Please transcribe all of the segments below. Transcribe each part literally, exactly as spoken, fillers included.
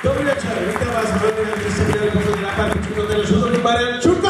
Dobrý večer, vítam vás v veľmi rád, že ste prijali pozorniť na partičku do téle Žutovník Marian Čurko.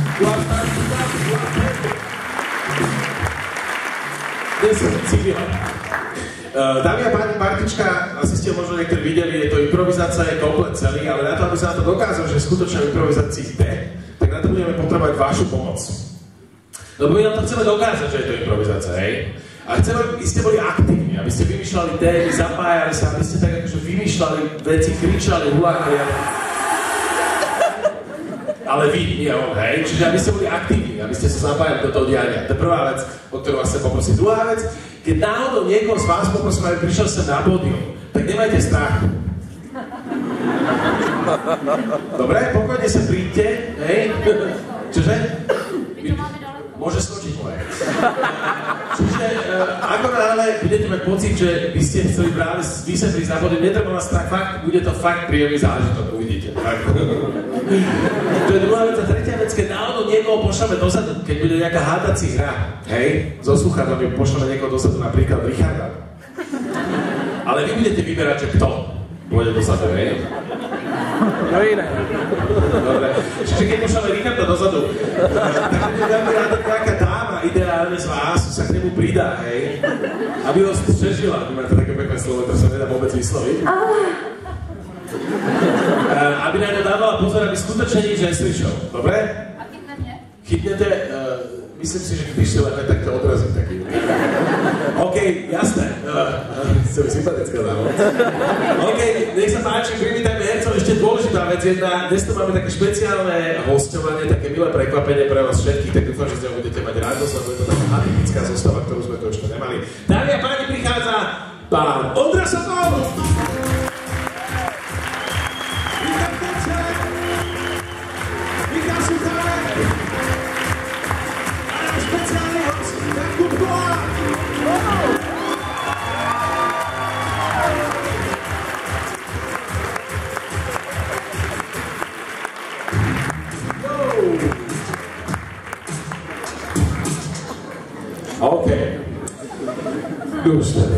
Dnes som Cílio. Dámy a páni, partička, asi ste možno niektorí videli, je to improvizácia, je komplet celý, ale na to, aby sa na to dokázal, že skutočne improvizácii ide, tak na to budeme potrebovať vašu pomoc. Lebo my nám to chceme dokázať, že je to improvizácia, hej? A chceme, aby ste boli aktívni, aby ste vymýšľali témy, zapájali sa, aby ste tak akože vymýšľali veci, kričali, hulákali. Ale vy, nie on, hej? Čiže aby ste boli aktívni, aby ste sa zapájali do toho diania. To je prvá vec, o ktorú vás chcem poprosiť. Druhá vec, keď náhodou niekoho z vás poprosím, aby prišiel sem na pódium, tak nemajte strach. Dobre, pokojne sa príďte, hej? Čože? Môže skočiť moje. Čiže uh, ako náhle budete mať pocit, že by ste chceli práve vy sa prísť na pódium, netreba vás strach, fakt, bude to fakt príjemný zážitok, uvidíte. To je druhá vec. A tretia vec, keď náhodou niekoho pošleme dozadu, keď bude nejaká hádací hra, hej, so sluchadlami pošleme niekoho dozadu, napríklad Richarda. Ale vy budete vyberať, že kto pôjde dozadu, hej? No iné. Dobre. Čiže keď pošleme Richarda dozadu, tak bude veľmi ráda nejaká dáma, ideálne z vás, sa k nemu pridá, hej? Aby ho střežila. Vy máte také pekné slovo, to sa nedá vôbec vysloviť. Aby na ňo dávala pozor, aby skutočne nič neslyšel. Dobre? A chytnete? Chytnete, uh, myslím si, že když si len tak to odrazím taký. OK, jasné. Som uh, sympatická dáma. OK, nech sa páči, privítajme hercov. Ešte dôležitá vec jedna. Dnes tu máme také špeciálne hosťovanie, také milé prekvapenie pre vás všetkých, tak dúfam, že z neho budete mať radosť, lebo je to taká atypická zostava, ktorú sme tu ešte nemali. Dámy a páni, prichádza pán Ondra Sokol! OK. Už teda.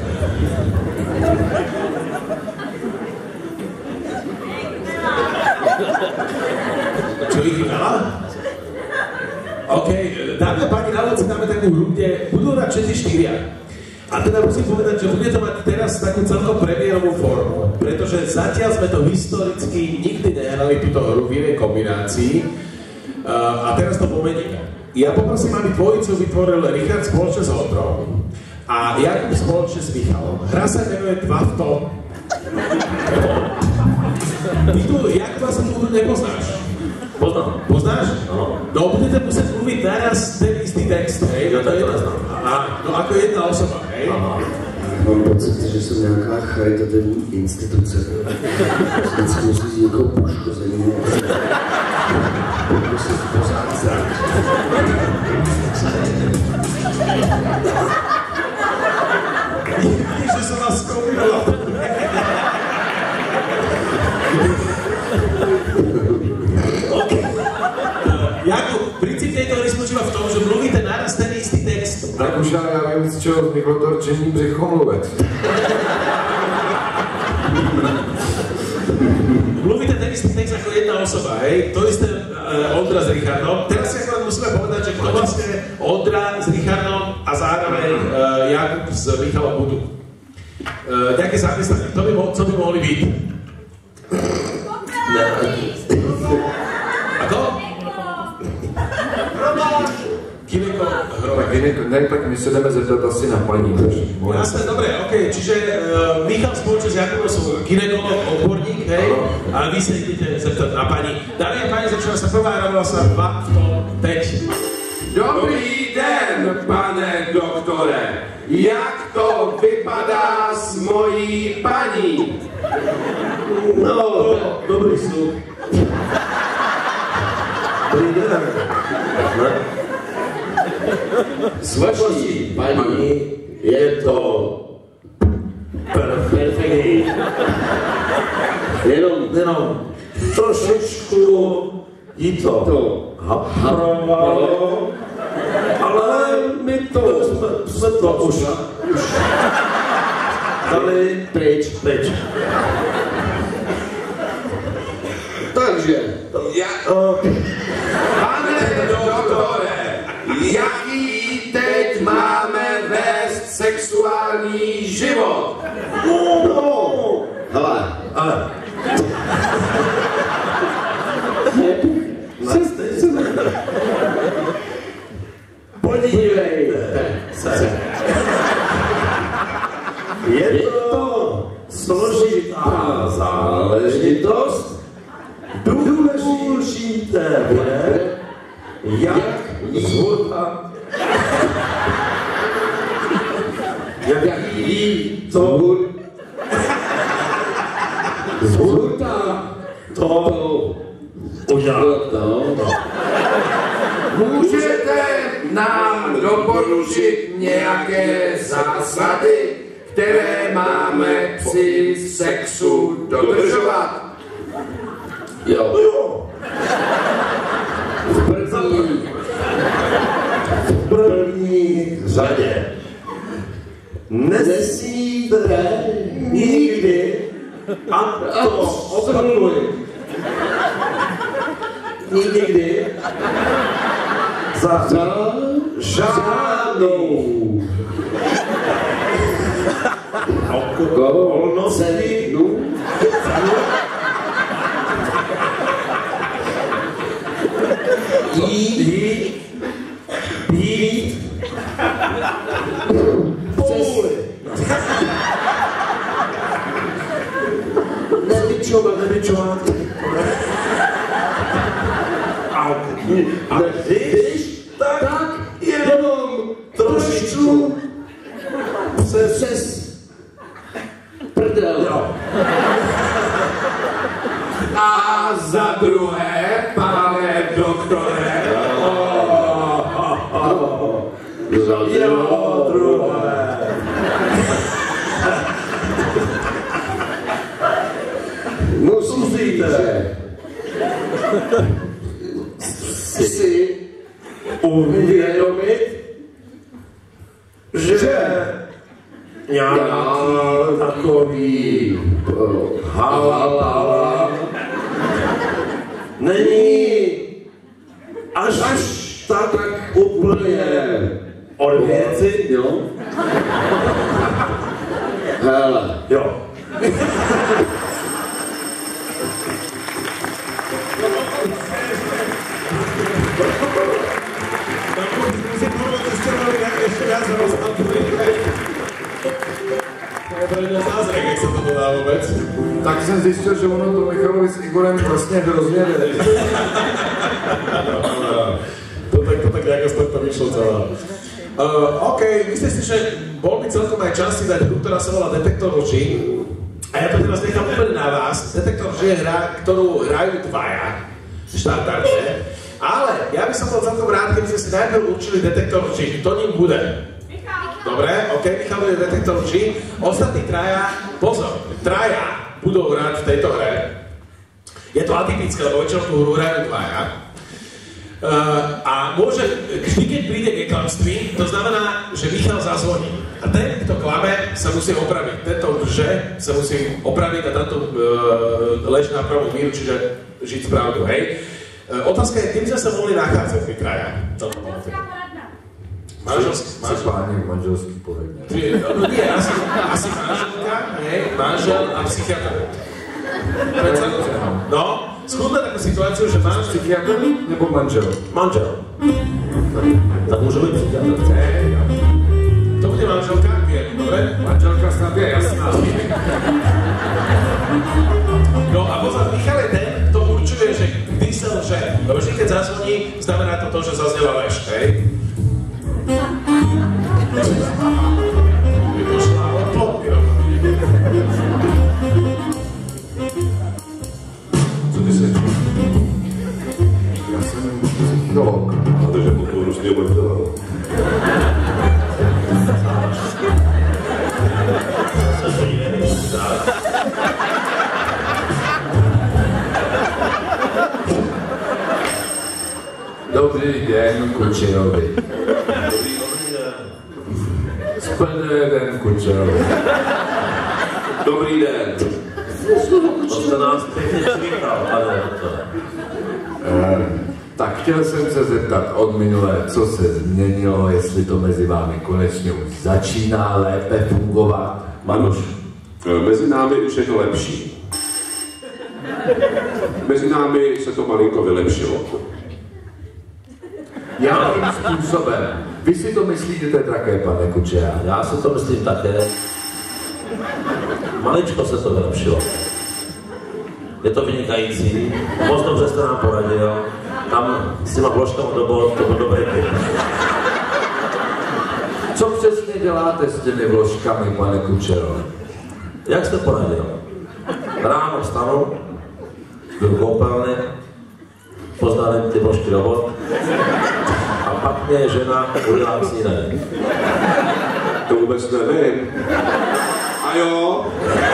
Čo ich veľa? OK, dámy a páni, na si dáme takú hru, kde budú hrať všetci štyria. A teda musím povedať, že bude to mať teraz takú celkom premiérovú formu, pretože zatiaľ sme to historicky nikdy nehrali túto hru v inej kombinácii uh, a teraz to pomeníme. Ja poprosím, aby dvojicu vytvoril Richard spoločne s Ondrou a Jakub spoločne s Michalom. Hra sa menuje dva v tom. Ty tu, Jakuba sa tu nepoznáš? Poznám. Poznáš? Áno. No, budete musieť mluviť naraz ten istý text, hej? Ja to jedna znam. No, ako jedna osoba, hej? Aha. Mám pocit, že som nejaká charitativní instituce. Vždycky musí z někoho poškození. Musím pořád zrát. Vidíš, že som vás skombinoval. Jakub, princíp tejto hry spočíva v tom, že mluvíte naraz ten istý text. Tak už ale já vím, z čeho vzniklo to rčení břichomluvec. Mluvíte ten istý text ako jedna osoba, hej? To isté uh, Ondra s Richardom. Teraz si akorát musíme povedať, že kto vlastne Ondra s Richardom a zároveň uh, Jakub s Michalom budú. Uh, nejaké zamyslenie, kto by, mo- co by mohli byť? Ako? Kineko, Hrobek. Ne, tak my se jdeme zeptat asi na paní. Jasné, dobre, ok, čiže uh, Michal spoločne s Jakubom sú ginekolog, odborník, hej, a vy sa idete zeptať na pani. Dámy a páni, začína sa prvá hra, volá sa dva v tom teď. Dobrý den, pane doktore. Jak to vypadá s mojí paní? No, dobrý sluch. Dobrý den. S vaší paní je to perfektní. Jenom, jenom trošičku jí to, to haprovalo, ale my to jsme, jsme to už, už dali pryč, pryč. Takže, Ja... Pane doktore, jaký teď máme vést sexuální život? no, hele, Ale... Podívejte se. Je to složitá záležitost. Důležité bude, jak zhruba, jak jí to zhruba to udělat. Můžete nám doporučit nějaké zásady, které máme při sexu dodržovat? jo, jo. V první, v první řadě nesmíte nikdy, a to opakuji, nikdy za žádnou okolností jí být půli. Nevyčovat, nevyčovat. A když tak, tak jenom trošičku přes, přes prdel. Jo. A za druhé, pane doktore, Za jo, druhé. musíte si uvědomit, že já takový halala není až, až tak úplně od věci, jo? Hele, Jo. Ešte viac rozpadli. To je pre mňa zázrak, jak sa to dodá vôbec. Tak jsem zjistil, že ono to Michalovi s Igorem vlastně hrozně jde. To tak, to tak nejako z tohto vyšlo celé. Uh, OK, myslím si, že bol by celkom aj čas si dať hru, ktorá sa volá Detektor lží. A ja to teraz nechám úplne na vás. Detektor lží je hra, ktorú hrajú dvaja, štandardne. Ale ja by som bol celkom rád, keby sme si najprv určili detektor lží. Kto ním bude? Dobre, OK, Michal bude detektor lží. Ostatní traja, pozor, traja budú hrať v tejto hre. Je to atypické, lebo väčšinou tú hru hrajú dvaja. Uh, a môže, vždy keď príde k klamství, to znamená, že Michal zazvoní. A ten, kto klame, sa musí opraviť. Tento lže sa musí opraviť a táto uh, lež na pravú míru, čiže žiť pravdu, hej. Uh, otázka je, kým sme sa mohli nachádzať tí traja? Manželský, Páni manželský poradňa. no nie, asi, asi manželka, hej, manžel a psychiatr. No, skúsme takú situáciu, že manžel... Psychiatr nebo manžel? Manžel. Tak môže byť psychiatr. To bude manželka, vie, dobre? Manželka snad je jasná. No a pozor, Michal je ten, kto určuje, že kdy sa lže. Lebo vždy, keď zazvoní, znamená to to, že zaznela lež, hej? Vypošla oplotný rok. Co ty se? Já jsem psycholog. A takže potom různě obrtela. Dobrý den, Kučerovi. Splně den, Kučerovi. Dobrý den. jste nás pěkně přivítal, pane doktore. Eh, tak chtěl jsem se zeptat od minulé, co se změnilo, jestli to mezi vámi konečně už začíná lépe fungovat. Manuš, mezi námi už je to lepší. Mezi námi se to malinko vylepšilo. Jakým způsobem? Vy si to myslíte také, pane Kučera? Já si to myslím také. Maličko se to vylepšilo. Je to vynikající. Moc dobře jste nám poradil. Tam s těma vložkama do bod, to byl dobrý tip. Co přesně děláte s těmi vložkami, pane Kučero? Jak jste poradil? Ráno vstanu, jdu do koupelny, poznám ty vložky do bod a pak mě žena udělá snídaní. To vůbec nevím. A jo?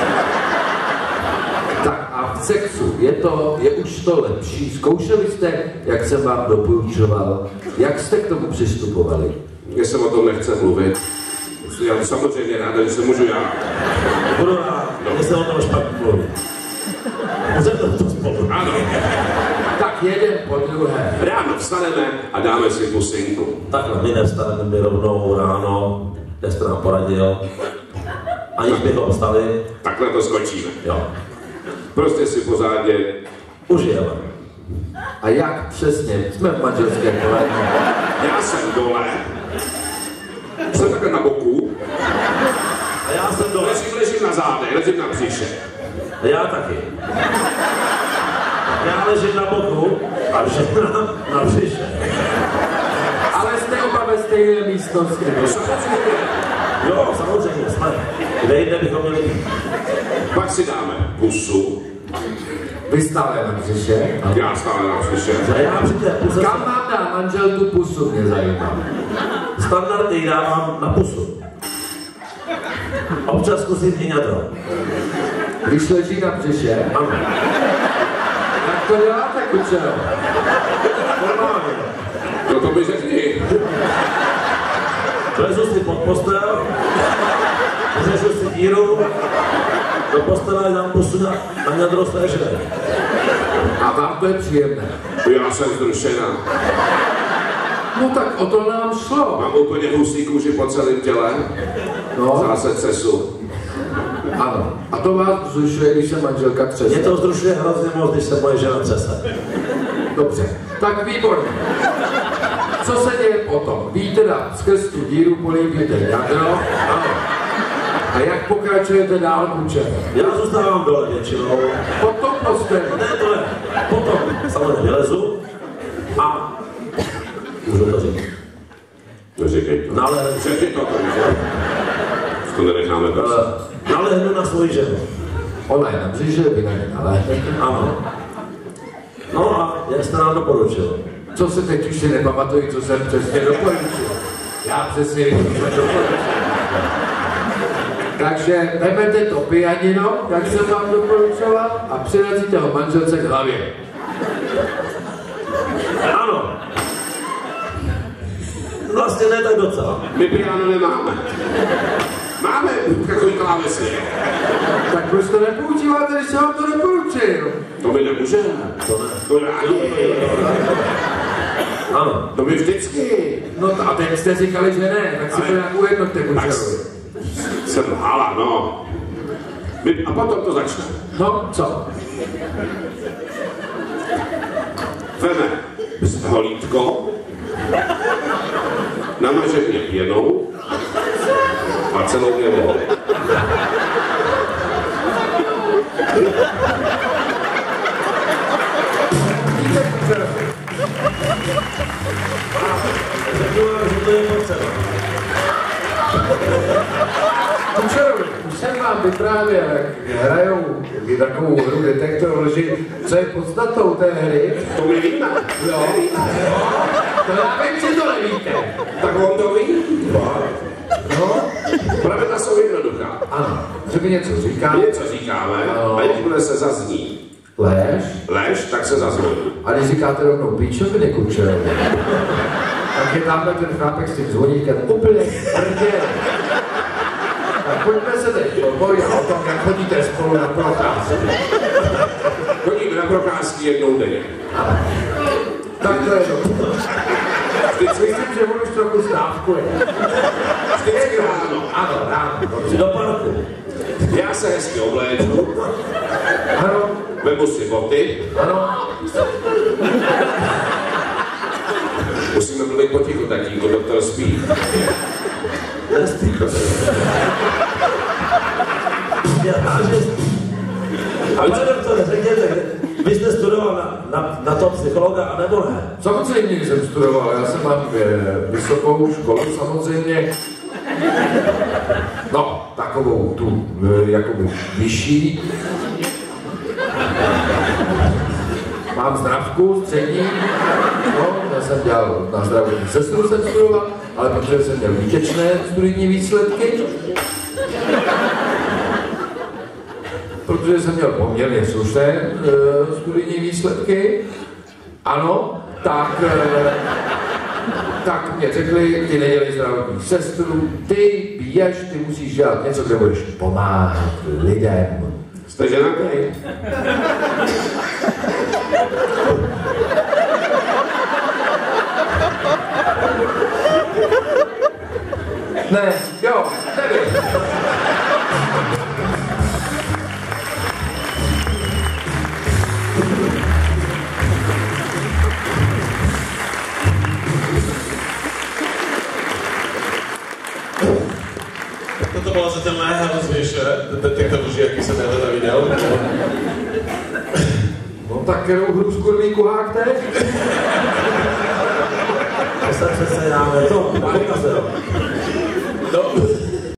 Tak a v sexu, je, to, je už to lepší? Zkoušeli jste, jak jsem vám doporučoval? Jak jste k tomu přistupovali? Mně se o tom nechce mluvit. Já samozřejmě ráda, že se můžu já. Budu rád, mně se o tom špatně mluví. Můžeme to spolu. Ano. Tak jeden po druhé. Ráno vstaneme a dáme si pusinku. Takhle, my nevstaneme, my rovnou ráno, kde jste nám poradil. Aniž bychom vstali. Takhle to skočíme. Jo. Prostě si pořádně Užijeme. A jak přesně? Jsme v manželské koléně. já jsem dole, jsem takhle na boku, A já jsem dole. ležím, ležím na zádech, ležím na břiše. A já taky. Já ležím na boku a žena na břiše. Ale jste oba ve stejné místnosti. Samozřejmě. Jo, samozřejmě, jsme. Kde jinde bychom měli být? Pak si dáme pusu, Vy stále na břiše. já stále na břiše. A já při té puse Kam vám dá manžel tu pusu, mě zajímá. standardně dávám na pusu. Občas zkusím i ňadro. Když leží na břiše, Ano. jak to děláte, Kučero? Normálně. No to mi řekni. Vlezu si pod postel, řežu si díru, do postele dám pusu na, na ňadro své ženy. A vám to je příjemné. Já jsem zrušená. No tak o to nám šlo. Mám úplně husí kůži po celém těle. No, Zase třesu. ano. A to vás vzrušuje, když se manželka Mě třese. to vzrušuje hrozně moc, když se moje žena třese. Dobře, tak výborně. Co se děje potom? Vy teda skrz tu díru políbíte jadro. Ano. A jak pokračujete dál, Kučero? Já zůstávám dole většinou. Potom posteli. Ne, to ne. Potom samozřejmě vylezu a můžu to říct. No říkej to. Nalehnu, Řekni to, to může. To nenecháme bez. uh, nalehnu na svoji ženu. Ona je na břiše, vy na ní naléhnete. Ano. No a jak jste nám doporučil? Co se teď už si nepamatuji, co jsem přesně doporučil. Já přesně vím, co jsem doporučil. Takže vezmete to pianino, jak jsem vám doporučoval, a přirazíte ho manželce k hlavě. Ano. Vlastně ne tak docela. My piano nemáme. Máme takový klávesy. Tak proč to nepoužíváte, když jsem vám to doporučil? To my nemůžeme. To ne. To rádi. Ano. To my vždycky. No a teď jste říkali, že ne, tak si Ale- to nějakou jednotku Tak Kučerovi. jsem lhala, no. My, a potom to začne. No, co? Veme holítko, namaže mě pěnou a celou mě volí. Řeknu vám, že to je potřeba. Kučerovi, už jsem vám vyprávěl, jak hrajou takovou hru Detektor lži, co je podstatou té hry. To my víme. Jo. To já vím, že to nevíte. Tak on to ví. No, Pravidla jsou jednoduchá. ano, že mi něco říká. Něco říkáme, a jakmile se zazní Lež. lež, tak se zazvoní. A když říkáte rovnou píčoviny, Kučerovi, tak je tamhle ten chlápek s tím zvonítkem úplně prděl. Tak pojďme se teď povědět o tom, jak chodíte spolu na procházku. Chodím na procházky jednou denně. Tak to je to. Myslím, že on už trochu stávkuje. Vždycky ráno. Ano, ráno. Dobře, do parku. Já se hezky obléču. Ano, Vemu si boty. ano. Musíme mluvit potichu, tatínko, doktor spí. Nespí, prosím. Já že... A pane doktore, řekněte, vy jste studoval na, na, na toho psychologa, anebo ne? Samozřejmě jsem studoval, já jsem mám e, vysokou školu, samozřejmě. No, takovou tu, e, jakoby vyšší. Mám zdravku, střední. No, já jsem dělal na zdravotní sestru, jsem studoval, ale protože jsem měl výtečné studijní výsledky, protože jsem měl poměrně slušné e, studijní výsledky, ano, tak, e, tak mě řekli, ty nedělej zdravotní sestru, ty běž, ty musíš dělat něco, kde budeš pomáhat lidem. Jste ženatý? Ne, jo, nevím. Toto bola zatiaľ najhroznějšia detektor lži, jaký jsem já viděl. No tak kterou hru skurví kuhák teď? To se přece dáme, to pokazil.